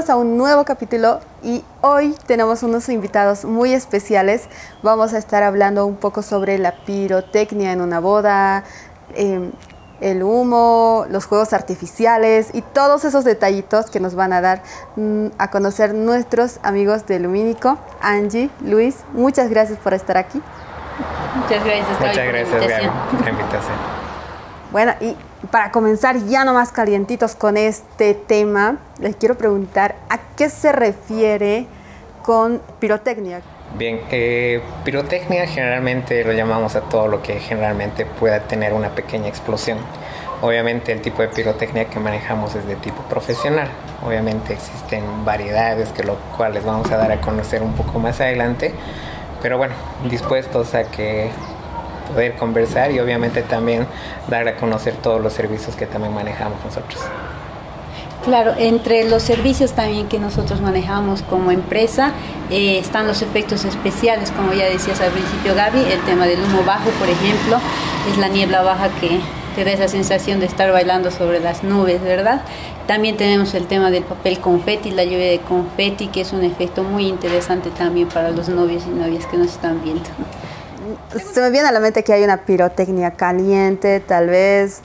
bienvenidos a un nuevo capítulo y hoy tenemos unos invitados muy especiales. Vamos a estar hablando un poco sobre la pirotecnia en una boda, el humo, los fuegos artificiales y todos esos detallitos que nos van a dar a conocer nuestros amigos de Lumínico. Angie, Luis, muchas gracias por estar aquí. Muchas gracias, Gaby, muchas gracias, Gaby, por la invitación. Bueno, y para comenzar ya nomás calientitos con este tema, les quiero preguntar ¿a qué se refiere con pirotecnia? Bien, pirotecnia generalmente lo llamamos a todo lo que generalmente pueda tener una pequeña explosión. Obviamente el tipo de pirotecnia que manejamos es de tipo profesional. Obviamente existen variedades que lo cuales vamos a dar a conocer un poco más adelante. Pero bueno, dispuestos a que poder conversar y obviamente también dar a conocer todos los servicios que también manejamos nosotros. Claro, entre los servicios también que nosotros manejamos como empresa están los efectos especiales, como ya decías al principio, Gaby, el tema del humo bajo, por ejemplo, es la niebla baja que te da esa sensación de estar bailando sobre las nubes, ¿verdad? También tenemos el tema del papel confeti, la lluvia de confeti, que es un efecto muy interesante también para los novios y novias que nos están viendo. Se me viene a la mente que hay una pirotecnia caliente, tal vez,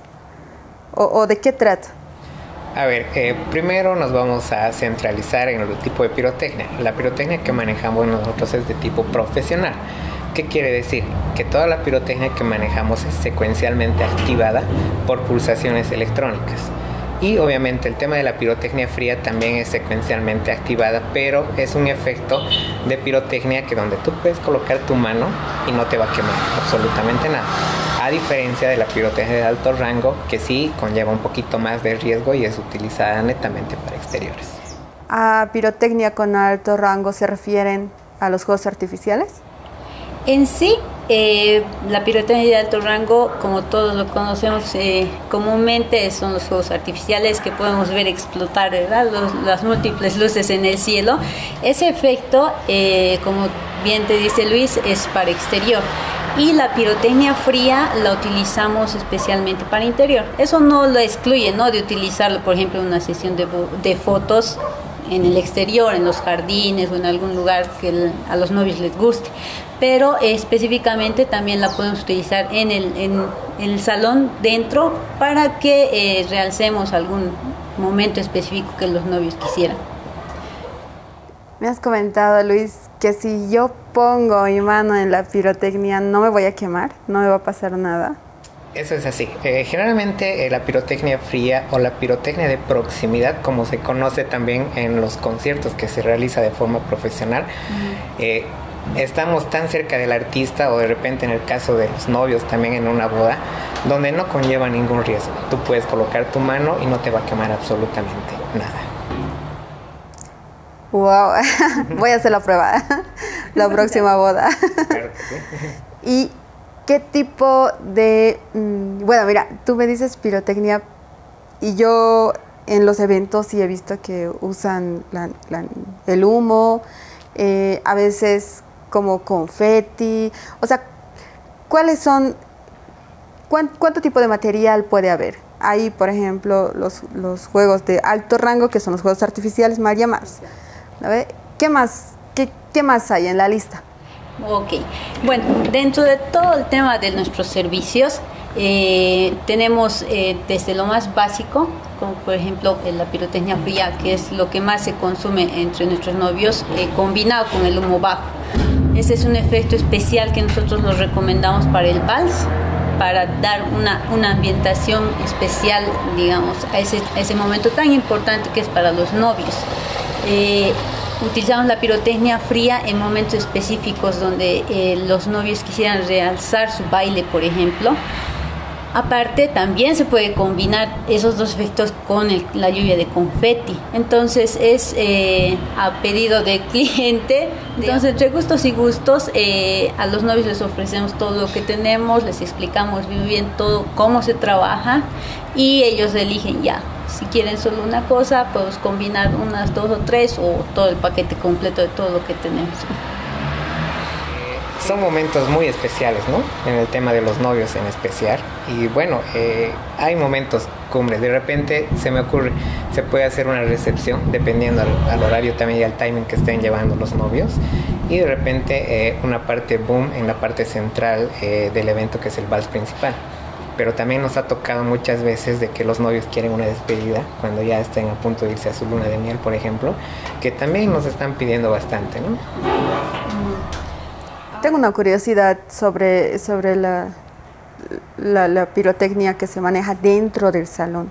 o ¿de qué trata? A ver, primero nos vamos a centralizar en el tipo de pirotecnia. La pirotecnia que manejamos nosotros es de tipo profesional. ¿Qué quiere decir? Que toda la pirotecnia que manejamos es secuencialmente activada por pulsaciones electrónicas. Y obviamente el tema de la pirotecnia fría también es secuencialmente activada, pero es un efecto de pirotecnia que donde tú puedes colocar tu mano y no te va a quemar absolutamente nada. A diferencia de la pirotecnia de alto rango, que sí conlleva un poquito más de riesgo y es utilizada netamente para exteriores. ¿A pirotecnia con alto rango se refieren a los juegos artificiales? En sí, la pirotecnia de alto rango, como todos lo conocemos comúnmente, son los fuegos artificiales que podemos ver explotar, ¿verdad? Las múltiples luces en el cielo. Ese efecto, como bien te dice Luis, es para exterior. Y la pirotecnia fría la utilizamos especialmente para interior. Eso no lo excluye, ¿no?, de utilizarlo, por ejemplo, en una sesión de fotos en el exterior, en los jardines o en algún lugar que a los novios les guste. Pero específicamente también la podemos utilizar en el salón dentro para que realcemos algún momento específico que los novios quisieran. Me has comentado, Luis, que si yo pongo mi mano en la pirotecnia no me voy a quemar, no me va a pasar nada. Eso es así. Generalmente la pirotecnia fría o la pirotecnia de proximidad, como se conoce también en los conciertos que se realiza de forma profesional, estamos tan cerca del artista o de repente en el caso de los novios también en una boda, donde no conlleva ningún riesgo. Tú puedes colocar tu mano y no te va a quemar absolutamente nada. Wow, voy a hacer la prueba, la próxima boda. Claro que sí. ¿Y qué tipo de...? Bueno, mira, tú me dices pirotecnia y yo en los eventos sí he visto que usan el humo, a veces como confeti. O sea, ¿cuáles son? ¿Cuánto tipo de material puede haber? Hay, por ejemplo, los juegos de alto rango, que son los juegos artificiales, María Mars. A ver, ¿qué más hay en la lista? Ok, bueno, dentro de todo el tema de nuestros servicios, tenemos desde lo más básico, como por ejemplo la pirotecnia fría, que es lo que más se consume entre nuestros novios, combinado con el humo bajo. Ese es un efecto especial que nosotros los recomendamos para el vals, para dar una ambientación especial, digamos, a ese momento tan importante que es para los novios. Utilizamos la pirotecnia fría en momentos específicos donde los novios quisieran realzar su baile, por ejemplo. Aparte, también se puede combinar esos dos efectos con la lluvia de confeti. Entonces, es a pedido del cliente. Entonces, entre gustos y gustos, a los novios les ofrecemos todo lo que tenemos, les explicamos muy bien todo, cómo se trabaja, y ellos eligen ya. Si quieren solo una cosa, podemos combinar unas 2 o 3 o todo el paquete completo de todo lo que tenemos. son momentos muy especiales, ¿no? En el tema de los novios en especial. Y bueno, hay momentos cumbres. De repente se me ocurre, se puede hacer una recepción dependiendo al horario también y al timing que estén llevando los novios. Y de repente una parte boom en la parte central del evento, que es el vals principal. Pero también nos ha tocado muchas veces de que los novios quieren una despedida cuando ya estén a punto de irse a su luna de miel, por ejemplo, que también nos están pidiendo bastante, ¿no? Tengo una curiosidad sobre la pirotecnia que se maneja dentro del salón.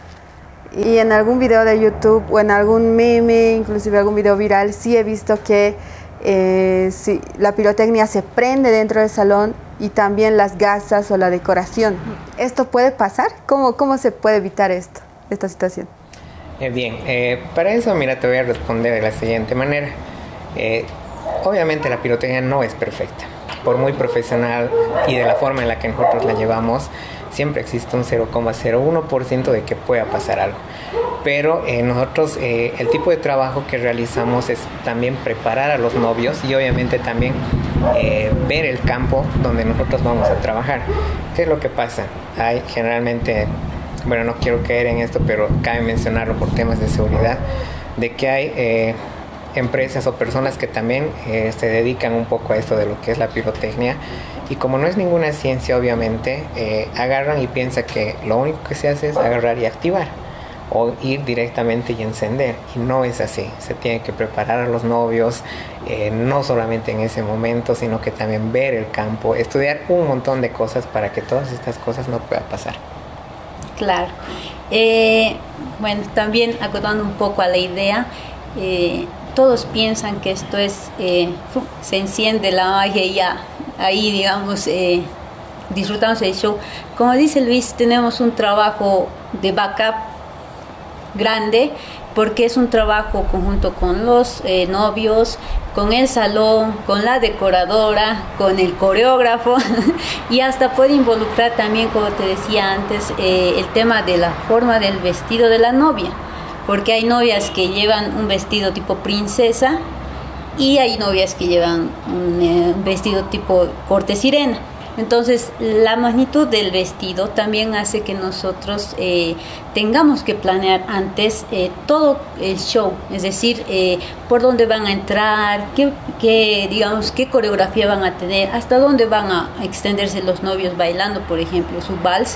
Y en algún video de YouTube o en algún meme, inclusive algún video viral, sí he visto que sí, la pirotecnia se prende dentro del salón y también las gasas o la decoración. ¿Esto puede pasar? ¿Cómo se puede evitar esta situación? Bien, para eso, mira, te voy a responder de la siguiente manera. Obviamente la pirotecnia no es perfecta. Por muy profesional y de la forma en la que nosotros la llevamos, siempre existe un 0,01% de que pueda pasar algo. Pero nosotros, el tipo de trabajo que realizamos es también preparar a los novios y obviamente también ver el campo donde nosotros vamos a trabajar. ¿Qué es lo que pasa? Hay generalmente, bueno, no quiero caer en esto, pero cabe mencionarlo por temas de seguridad, de que hay empresas o personas que también se dedican un poco a esto de lo que es la pirotecnia, y como no es ninguna ciencia, obviamente agarran y piensan que lo único que se hace es agarrar y activar o ir directamente y encender, y no es así. Se tiene que preparar a los novios, no solamente en ese momento, sino que también ver el campo, estudiar un montón de cosas para que todas estas cosas no puedan pasar. Claro. Bueno, también acotando un poco a la idea, todos piensan que esto es, se enciende la magia y ya, ahí digamos, disfrutamos el show. Como dice Luis, tenemos un trabajo de backup grande, porque es un trabajo conjunto con los novios, con el salón, con la decoradora, con el coreógrafo y hasta puede involucrar también, como te decía antes, el tema de la forma del vestido de la novia, porque hay novias que llevan un vestido tipo princesa y hay novias que llevan un vestido tipo corte sirena. Entonces, la magnitud del vestido también hace que nosotros tengamos que planear antes todo el show, es decir, por dónde van a entrar, qué coreografía van a tener, hasta dónde van a extenderse los novios bailando, por ejemplo, su vals.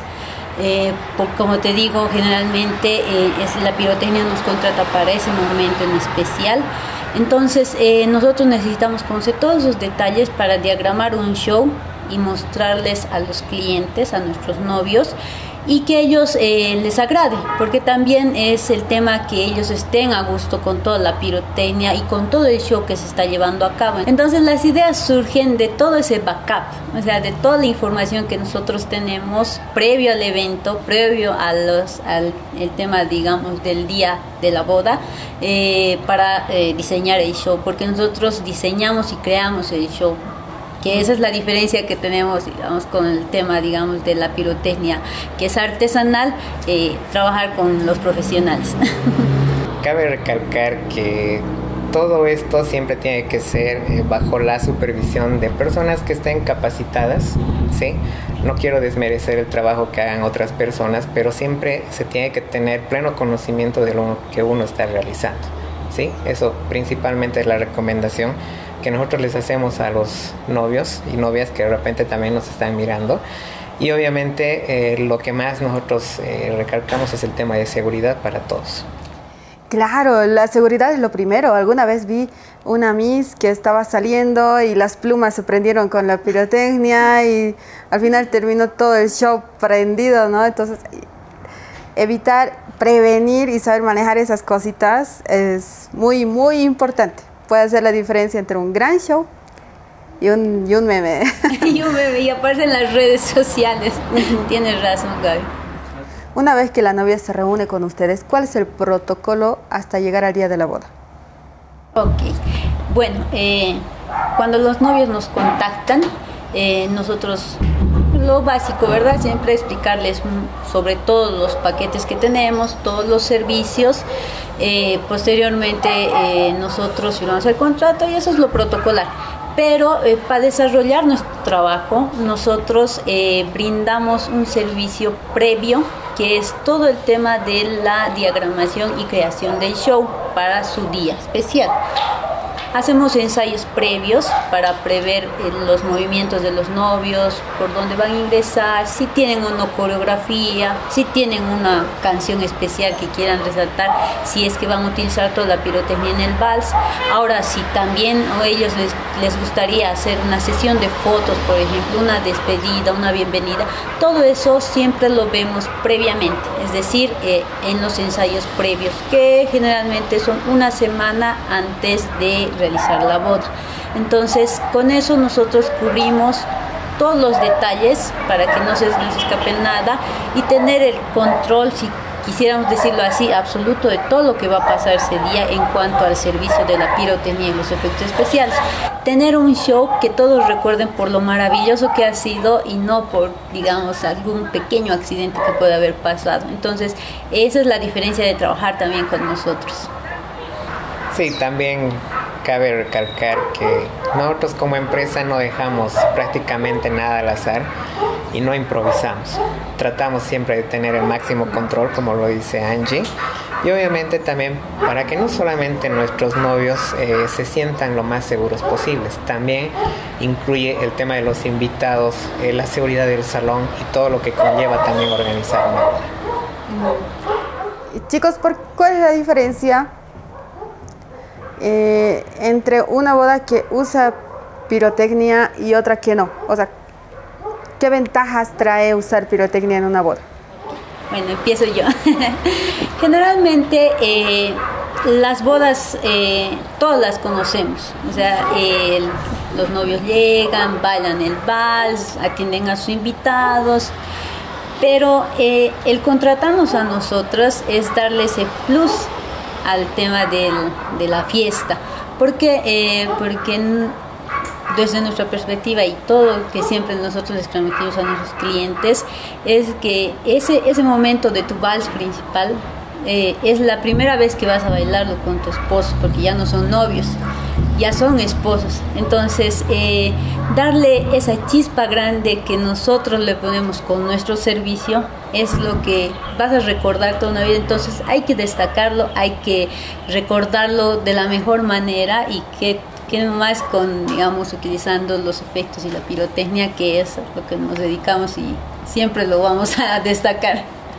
Como te digo, generalmente la pirotecnia nos contrata para ese momento en especial. Entonces, nosotros necesitamos conocer todos esos detalles para diagramar un show y mostrarles a los clientes, a nuestros novios, y que ellos les agrade, porque también es el tema que ellos estén a gusto con toda la pirotecnia y con todo el show que se está llevando a cabo. Entonces las ideas surgen de todo ese backup, o sea, de toda la información que nosotros tenemos previo al evento, previo al el tema, digamos, del día de la boda, para diseñar el show, porque nosotros diseñamos y creamos el show. Que esa es la diferencia que tenemos, digamos, con el tema, digamos, de la pirotecnia, que es artesanal, trabajar con los profesionales. Cabe recalcar que todo esto siempre tiene que ser bajo la supervisión de personas que estén capacitadas, ¿sí? No quiero desmerecer el trabajo que hagan otras personas, pero siempre se tiene que tener pleno conocimiento de lo que uno está realizando, ¿sí? Eso principalmente es la recomendación que nosotros les hacemos a los novios y novias que de repente también nos están mirando. Y obviamente lo que más nosotros recalcamos es el tema de seguridad para todos. Claro, la seguridad es lo primero. Alguna vez vi una Miss que estaba saliendo y las plumas se prendieron con la pirotecnia y al final terminó todo el show prendido, ¿no? Entonces, evitar, prevenir y saber manejar esas cositas es muy, muy importante. Puede hacer la diferencia entre un gran show y un meme. Y un meme, y aparte en las redes sociales. Tienes razón, Gaby. Una vez que la novia se reúne con ustedes, ¿cuál es el protocolo hasta llegar al día de la boda? Ok, bueno, cuando los novios nos contactan, nosotros, lo básico, ¿verdad? Siempre explicarles sobre todos los paquetes que tenemos, todos los servicios. Posteriormente nosotros firmamos el contrato y eso es lo protocolar. Pero para desarrollar nuestro trabajo, nosotros brindamos un servicio previo, que es todo el tema de la diagramación y creación del show para su día especial. Hacemos ensayos previos para prever los movimientos de los novios, por dónde van a ingresar, si tienen una coreografía, si tienen una canción especial que quieran resaltar, si es que van a utilizar toda la pirotecnia en el vals. Ahora, si también a ellos les gustaría hacer una sesión de fotos, por ejemplo, una despedida, una bienvenida, todo eso siempre lo vemos previamente, es decir, en los ensayos previos, que generalmente son una semana antes de realizar la boda. Entonces, con eso nosotros cubrimos todos los detalles para que no se nos escape nada y tener el control, si quisiéramos decirlo así, absoluto de todo lo que va a pasar ese día en cuanto al servicio de la pirotecnia y los efectos especiales. Tener un show que todos recuerden por lo maravilloso que ha sido y no por, digamos, algún pequeño accidente que pueda haber pasado. Entonces, esa es la diferencia de trabajar también con nosotros. Sí, también cabe recalcar que nosotros como empresa no dejamos prácticamente nada al azar y no improvisamos. Tratamos siempre de tener el máximo control, como lo dice Angie, y obviamente también para que no solamente nuestros novios se sientan lo más seguros posibles, también incluye el tema de los invitados, la seguridad del salón y todo lo que conlleva también organizar una boda. Chicos, ¿cuál es la diferencia entre una boda que usa pirotecnia y otra que no? O sea, ¿qué ventajas trae usar pirotecnia en una boda? Bueno, empiezo yo. Generalmente las bodas todas las conocemos, o sea, los novios llegan, bailan el vals, atienden a sus invitados, pero el contratarnos a nosotros es darle ese plus al tema de la fiesta, porque desde nuestra perspectiva y todo lo que siempre nosotros les transmitimos a nuestros clientes es que ese momento de tu vals principal es la primera vez que vas a bailarlo con tu esposo, porque ya no son novios, ya son esposos. Entonces darle esa chispa grande que nosotros le ponemos con nuestro servicio es lo que vas a recordar toda una vida. Entonces hay que destacarlo, hay que recordarlo de la mejor manera, y que más con, digamos, utilizando los efectos y la pirotecnia, que es lo que nos dedicamos y siempre lo vamos a destacar.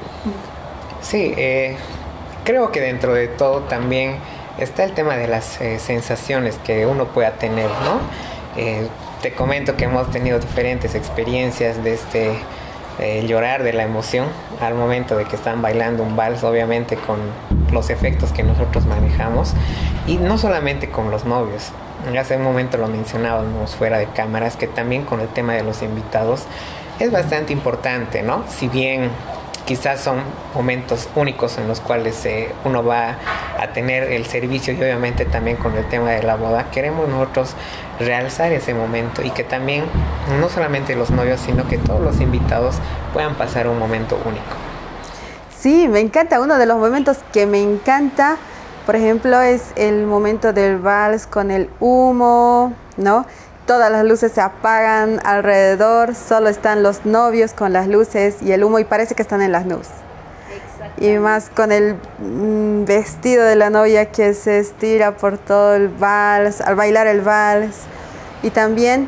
Sí, creo que dentro de todo también está el tema de las sensaciones que uno pueda tener, ¿no? Te comento que hemos tenido diferentes experiencias de llorar de la emoción al momento de que están bailando un vals, obviamente con los efectos que nosotros manejamos, y no solamente con los novios. Hace un momento lo mencionábamos fuera de cámaras, que también con el tema de los invitados es bastante importante, ¿no? Si bien quizás son momentos únicos en los cuales uno va a tener el servicio, y obviamente también con el tema de la boda queremos nosotros realzar ese momento, y que también no solamente los novios, sino que todos los invitados puedan pasar un momento único. Sí, me encanta. Uno de los momentos que me encanta, por ejemplo, es el momento del vals con el humo, ¿no? Todas las luces se apagan alrededor, solo están los novios con las luces y el humo, y parece que están en las nubes. Y más con el vestido de la novia que se estira por todo el vals, al bailar el vals. Y también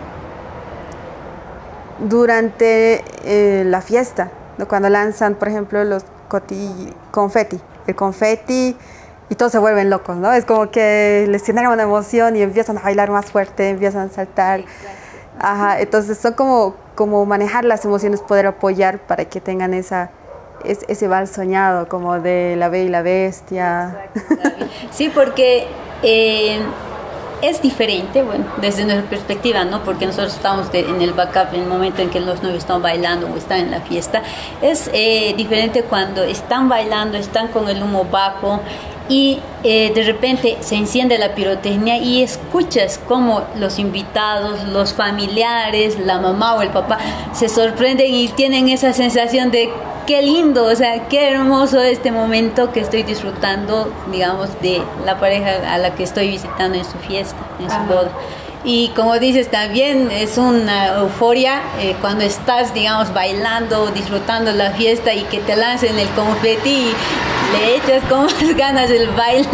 durante la fiesta, ¿no? Cuando lanzan, por ejemplo, el confeti, y todos se vuelven locos, ¿no? Es como que les genera una emoción y empiezan a bailar más fuerte, empiezan a saltar. Ajá, entonces son como manejar las emociones, poder apoyar para que tengan ese vals soñado, como de La Bella y la Bestia. Exacto. Sí, porque es diferente, bueno, desde nuestra perspectiva, ¿no? Porque nosotros estamos en el backup en el momento en que los novios están bailando o están en la fiesta. Es diferente cuando están bailando, están con el humo bajo, y de repente se enciende la pirotecnia y escuchas cómo los invitados, los familiares, la mamá o el papá se sorprenden y tienen esa sensación de qué lindo, o sea, qué hermoso este momento que estoy disfrutando, digamos, de la pareja a la que estoy visitando en su fiesta, en su boda. Y como dices, también es una euforia cuando estás, digamos, bailando, disfrutando la fiesta y que te lancen el confeti y le echas con más ganas el baile.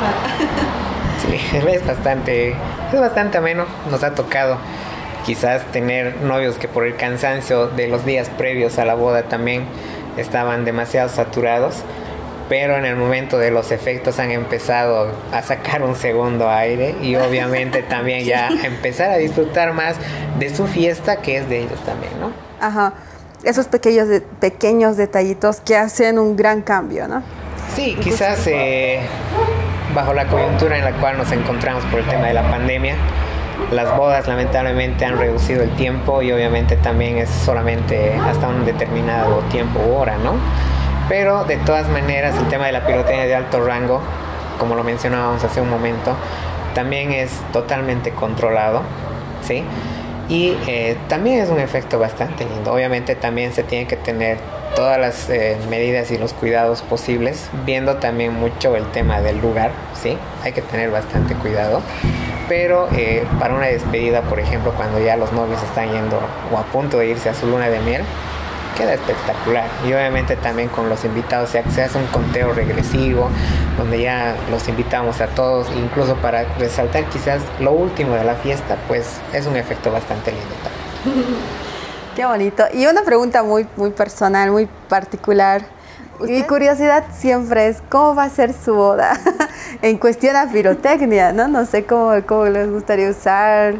Sí, es bastante ameno. Nos ha tocado quizás tener novios que por el cansancio de los días previos a la boda también estaban demasiado saturados, pero en el momento de los efectos han empezado a sacar un segundo aire y obviamente también ya empezar a disfrutar más de su fiesta, que es de ellos también, ¿no? Ajá, esos pequeños detallitos que hacen un gran cambio, ¿no? Sí, quizás bajo la coyuntura en la cual nos encontramos por el tema de la pandemia, las bodas lamentablemente han reducido el tiempo y obviamente también es solamente hasta un determinado tiempo u hora, ¿no? Pero de todas maneras el tema de la pirotecnia de alto rango, como lo mencionábamos hace un momento, también es totalmente controlado, ¿sí? Y también es un efecto bastante lindo. Obviamente también se tiene que tener todas las medidas y los cuidados posibles, viendo también mucho el tema del lugar, ¿sí? Hay que tener bastante cuidado. Pero para una despedida, por ejemplo, cuando ya los novios están yendo o a punto de irse a su luna de miel, queda espectacular. Y obviamente también con los invitados se hace un conteo regresivo donde ya los invitamos a todos, incluso para resaltar quizás lo último de la fiesta, pues es un efecto bastante lindo también. Qué bonito. Y una pregunta muy personal, muy particular. Mi curiosidad siempre es cómo va a ser su boda en cuestión a pirotecnia, ¿no? No sé cómo les gustaría usar.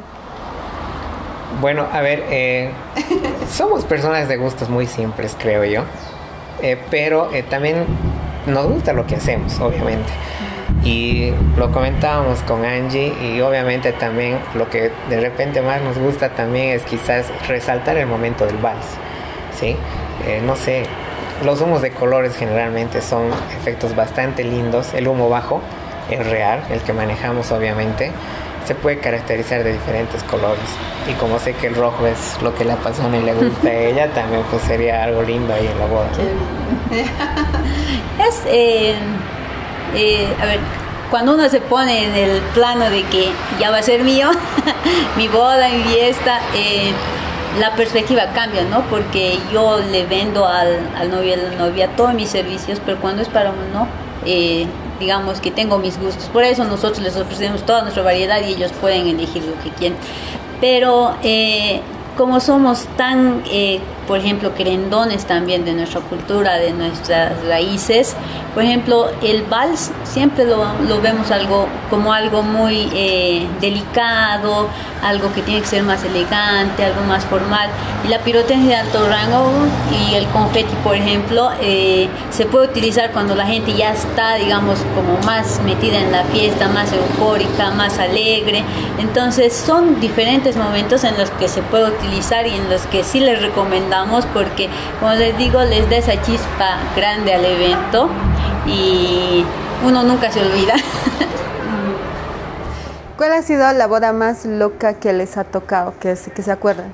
Bueno, a ver, somos personas de gustos muy simples, creo yo, pero también nos gusta lo que hacemos, obviamente. Y lo comentábamos con Angie y obviamente también lo que de repente más nos gusta también es quizás resaltar el momento del vals, ¿sí? No sé, los humos de colores generalmente son efectos bastante lindos. El humo bajo es real, el que manejamos obviamente. Se puede caracterizar de diferentes colores y como sé que el rojo es lo que le apasiona y le gusta a ella, también pues sería algo lindo ahí en la boda. A ver, cuando uno se pone en el plano de que ya va a ser mío, mi boda, mi fiesta, la perspectiva cambia, ¿no? Porque yo le vendo al novio y a la novia todos mis servicios, pero cuando es para uno, digamos que tengo mis gustos. Por eso nosotros les ofrecemos toda nuestra variedad y ellos pueden elegir lo que quieren. Pero como somos tan, por ejemplo, querendones también de nuestra cultura, de nuestras raíces, por ejemplo, el vals siempre lo vemos como algo muy delicado, algo que tiene que ser más elegante, algo más formal. Y la pirotecnia de alto rango y el confeti, por ejemplo, se puede utilizar cuando la gente ya está, digamos, como más metida en la fiesta, más eufórica, más alegre. Entonces son diferentes momentos en los que se puede utilizar y en los que sí les recomendamos porque, como les digo, les da esa chispa grande al evento y uno nunca se olvida. ¿Cuál ha sido la boda más loca que les ha tocado, que se acuerdan?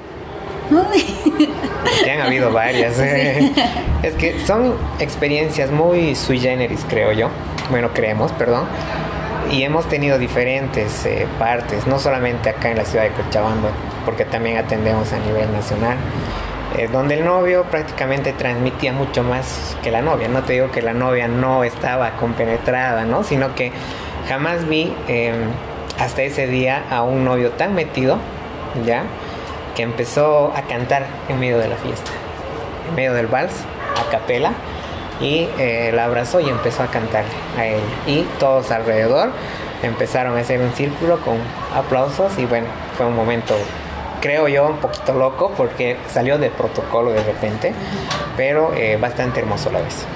Ya han habido varias. Es que son experiencias muy sui generis, creo yo. Bueno, creemos, perdón. Y hemos tenido diferentes partes, no solamente acá en la ciudad de Cochabamba, porque también atendemos a nivel nacional, donde el novio prácticamente transmitía mucho más que la novia. No te digo que la novia no estaba compenetrada, ¿no? Sino que jamás vi hasta ese día a un novio tan metido, ¿ya? Que empezó a cantar en medio de la fiesta, en medio del vals, a capela, y la abrazó y empezó a cantarle a él. Y todos alrededor empezaron a hacer un círculo con aplausos y bueno, fue un momento, creo yo, un poquito loco porque salió de protocolo de repente, pero bastante hermoso a la vez.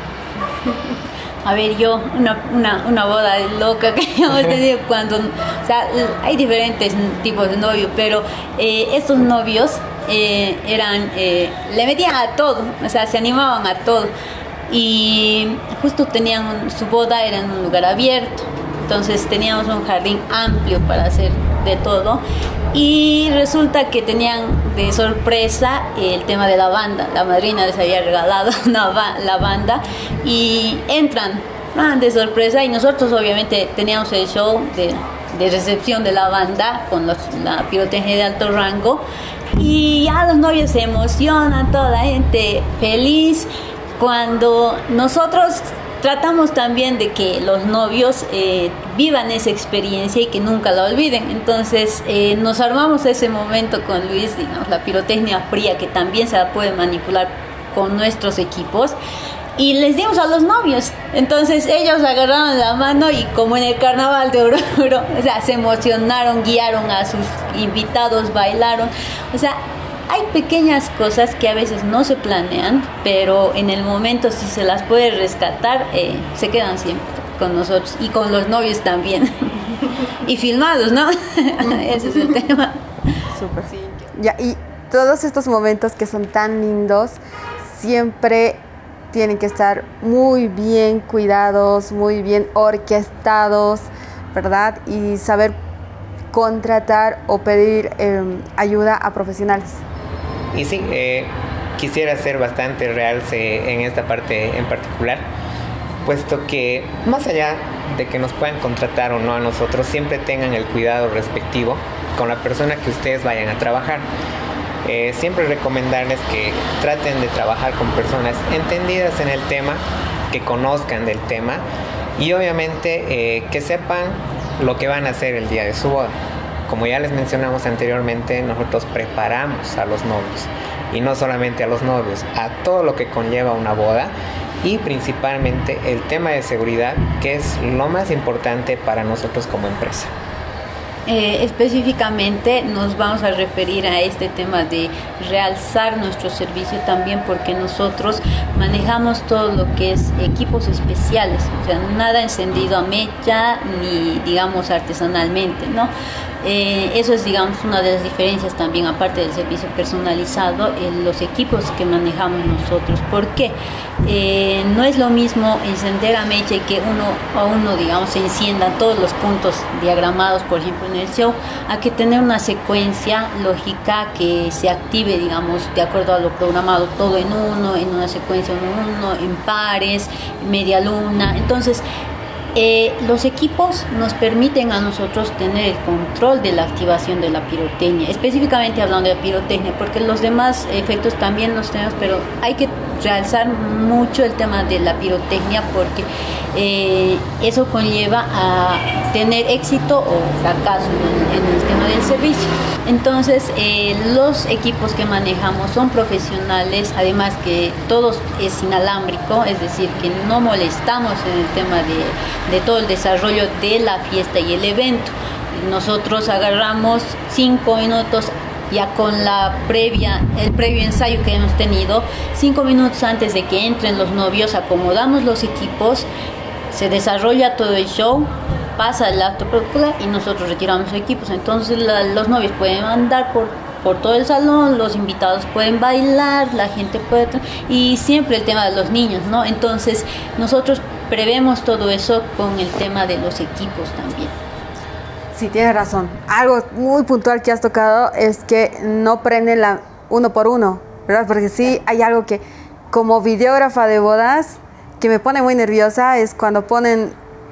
A ver, yo, una boda loca que hemos tenido cuando, o sea, hay diferentes tipos de novios, pero estos novios le metían a todo, o sea, se animaban a todo. Y justo tenían su boda, era en un lugar abierto, entonces teníamos un jardín amplio para hacer de todo. Y resulta que tenían de sorpresa el tema de la banda. La madrina les había regalado la banda y entran de sorpresa y nosotros obviamente teníamos el show de recepción de la banda con la pirotecnia de alto rango. Y ya los novios se emocionan, toda la gente feliz. Cuando nosotros tratamos también de que los novios vivan esa experiencia y que nunca la olviden. Entonces nos armamos ese momento con Luis, digamos, la pirotecnia fría, que también se la puede manipular con nuestros equipos. Y les dimos a los novios. Entonces ellos agarraron la mano y como en el carnaval de Oruro, o sea, se emocionaron, guiaron a sus invitados, bailaron. O sea, hay pequeñas cosas que a veces no se planean, pero en el momento si se las puede rescatar, se quedan siempre con nosotros y con los novios también. Y filmados, ¿no? Ese es el tema. Súper. Sí. Ya, y todos estos momentos que son tan lindos, siempre tienen que estar muy bien cuidados, muy bien orquestados, ¿verdad? Y saber contratar o pedir ayuda a profesionales. Y sí, quisiera ser bastante realce en esta parte en particular, puesto que más allá de que nos puedan contratar o no a nosotros, siempre tengan el cuidado respectivo con la persona que ustedes vayan a trabajar. Siempre recomendarles que traten de trabajar con personas entendidas en el tema, que conozcan del tema y obviamente que sepan lo que van a hacer el día de su boda. Como ya les mencionamos anteriormente, nosotros preparamos a los novios y no solamente a los novios, a todo lo que conlleva una boda y principalmente el tema de seguridad, que es lo más importante para nosotros como empresa. Específicamente nos vamos a referir a este tema de realzar nuestro servicio también, porque nosotros manejamos todo lo que es equipos especiales, o sea, nada encendido a mecha ni digamos artesanalmente, ¿no? Eso es, digamos, una de las diferencias también, aparte del servicio personalizado, los equipos que manejamos nosotros. ¿Por qué? No es lo mismo encender a mecha y que uno, digamos, se enciendan todos los puntos diagramados, por ejemplo, en el show, a que tener una secuencia lógica que se active, digamos, de acuerdo a lo programado, todo en uno, en una secuencia uno, en pares, media luna. Entonces, los equipos nos permiten a nosotros tener el control de la activación de la pirotecnia, específicamente hablando de pirotecnia, porque los demás efectos también los tenemos, pero hay que realzar mucho el tema de la pirotecnia porque eso conlleva a tener éxito o fracaso en el tema del servicio. Entonces los equipos que manejamos son profesionales, además que todo es inalámbrico, es decir, que no molestamos en el tema de todo el desarrollo de la fiesta y el evento. Nosotros agarramos 5 minutos ya con el previo ensayo que hemos tenido, 5 minutos antes de que entren los novios, acomodamos los equipos, se desarrolla todo el show, pasa el acto protocolo y nosotros retiramos los equipos. Entonces los novios pueden andar por todo el salón, los invitados pueden bailar, la gente puede... Y siempre el tema de los niños, ¿no? Entonces nosotros prevemos todo eso con el tema de los equipos también. Sí, tienes razón. Algo muy puntual que has tocado es que no prenden uno por uno, ¿verdad? Porque sí hay algo que, como videógrafa de bodas, que me pone muy nerviosa, es cuando ponen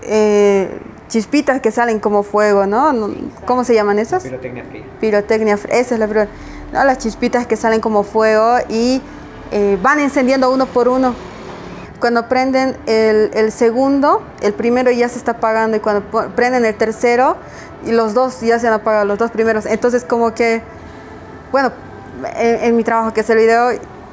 chispitas que salen como fuego, ¿no? ¿Cómo se llaman esas? Pirotecnia fría. Pirotecnia fría, esa es la pirotecnia. ¿No? Las chispitas que salen como fuego y van encendiendo uno por uno. Cuando prenden el segundo, el primero ya se está apagando, y cuando prenden el tercero, y los dos ya se han apagado, los dos primeros. Entonces como que, bueno, en mi trabajo que es el video,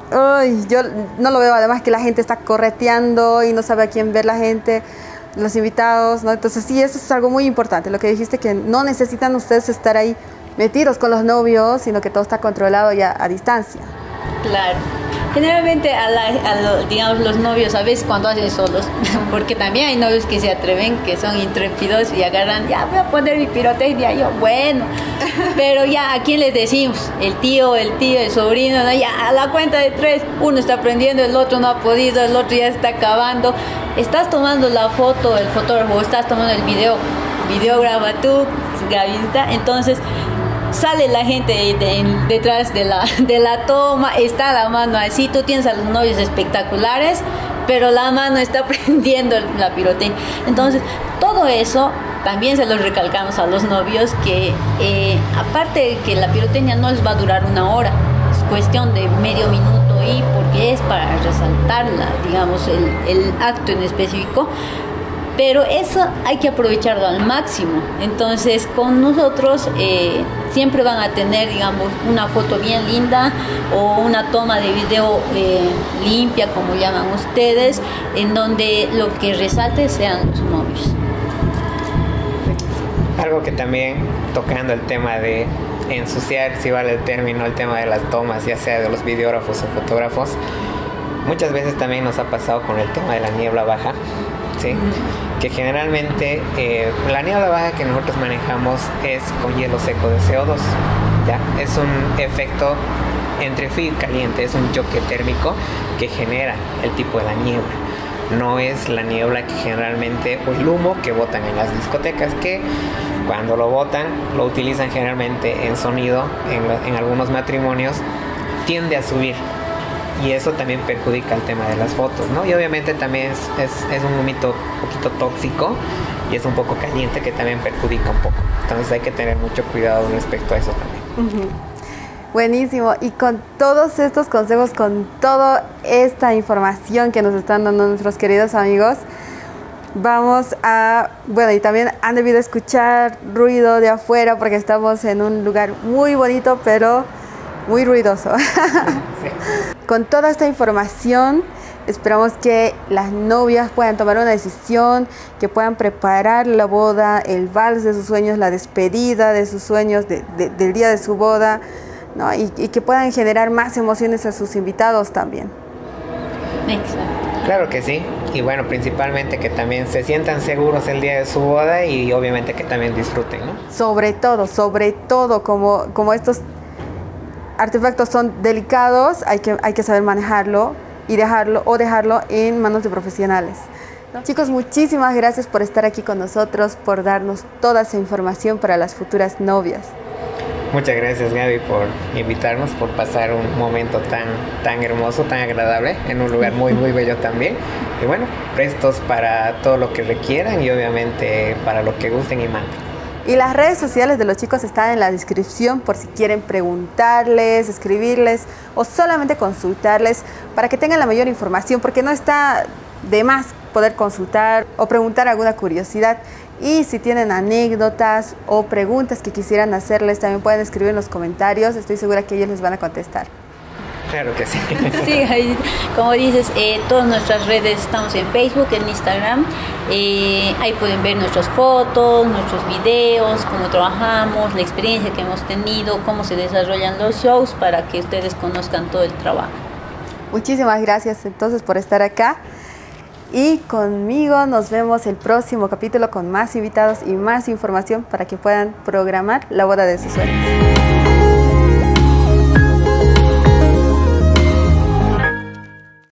yo no lo veo, además que la gente está correteando y no sabe a quién ver la gente, los invitados, ¿no? Entonces sí, eso es algo muy importante, lo que dijiste, que no necesitan ustedes estar ahí metidos con los novios, sino que todo está controlado ya a distancia. Claro. Generalmente digamos, los novios a veces cuando hacen solos, porque también hay novios que se atreven, que son intrépidos y agarran, ya voy a poner mi pirotecnia, yo, bueno, pero ya, ¿a quién les decimos? El tío, el sobrino, ¿no? Ya a la cuenta de 3, uno está prendiendo, el otro no ha podido, el otro ya está acabando. Estás tomando la foto, el fotógrafo, estás tomando el video, graba tú, gravita, entonces sale la gente detrás de la toma, está la mano así, tú tienes a los novios espectaculares, pero la mano está prendiendo la pirotecnia. Entonces, todo eso también se los recalcamos a los novios que aparte de que la pirotecnia no les va a durar 1 hora, es cuestión de medio minuto y porque es para resaltar digamos, el acto en específico. Pero eso hay que aprovecharlo al máximo. Entonces con nosotros siempre van a tener, digamos, una foto bien linda o una toma de video limpia, como llaman ustedes, en donde lo que resalte sean los novios. Algo que también, tocando el tema de ensuciar, si vale el término, el tema de las tomas, ya sea de los videógrafos o fotógrafos, muchas veces también nos ha pasado con el tema de la niebla baja, ¿sí? Que generalmente la niebla baja que nosotros manejamos es con hielo seco de CO2, ¿ya? Es un efecto entre frío y caliente, es un choque térmico que genera el tipo de la niebla. No es la niebla que generalmente, o el humo que botan en las discotecas, que cuando lo botan, lo utilizan generalmente en sonido, en algunos matrimonios, tiende a subir. Y eso también perjudica el tema de las fotos, ¿no? Y obviamente también es un humito un poquito tóxico y es un poco caliente que también perjudica un poco. Entonces hay que tener mucho cuidado respecto a eso también. Buenísimo. Y con todos estos consejos, con toda esta información que nos están dando nuestros queridos amigos, vamos a... Bueno, y también han debido escuchar ruido de afuera porque estamos en un lugar muy bonito, pero muy ruidoso. Sí. Con toda esta información, esperamos que las novias puedan tomar una decisión, que puedan preparar la boda, el vals de sus sueños, la despedida de sus sueños del día de su boda, ¿no? Y que puedan generar más emociones a sus invitados también. Exacto. Claro que sí. Y bueno, principalmente que también se sientan seguros el día de su boda y obviamente que también disfruten, ¿no? Sobre todo, como estos artefactos son delicados, hay que saber manejarlo y dejarlo en manos de profesionales, ¿no? Chicos, muchísimas gracias por estar aquí con nosotros, por darnos toda esa información para las futuras novias. Muchas gracias, Gaby, por invitarnos, por pasar un momento tan hermoso, tan agradable, en un lugar muy, muy bello también. Y bueno, prestos para todo lo que requieran y obviamente para lo que gusten y manden. Y las redes sociales de los chicos están en la descripción por si quieren preguntarles, escribirles o solamente consultarles para que tengan la mayor información, porque no está de más poder consultar o preguntar alguna curiosidad. Y si tienen anécdotas o preguntas que quisieran hacerles, también pueden escribir en los comentarios. Estoy segura que ellos les van a contestar. Claro que sí. Sí, como dices, todas nuestras redes estamos en Facebook, en Instagram. Ahí pueden ver nuestras fotos, nuestros videos, cómo trabajamos, la experiencia que hemos tenido, cómo se desarrollan los shows para que ustedes conozcan todo el trabajo. Muchísimas gracias entonces por estar acá. Y conmigo nos vemos el próximo capítulo con más invitados y más información para que puedan programar la boda de sus sueños.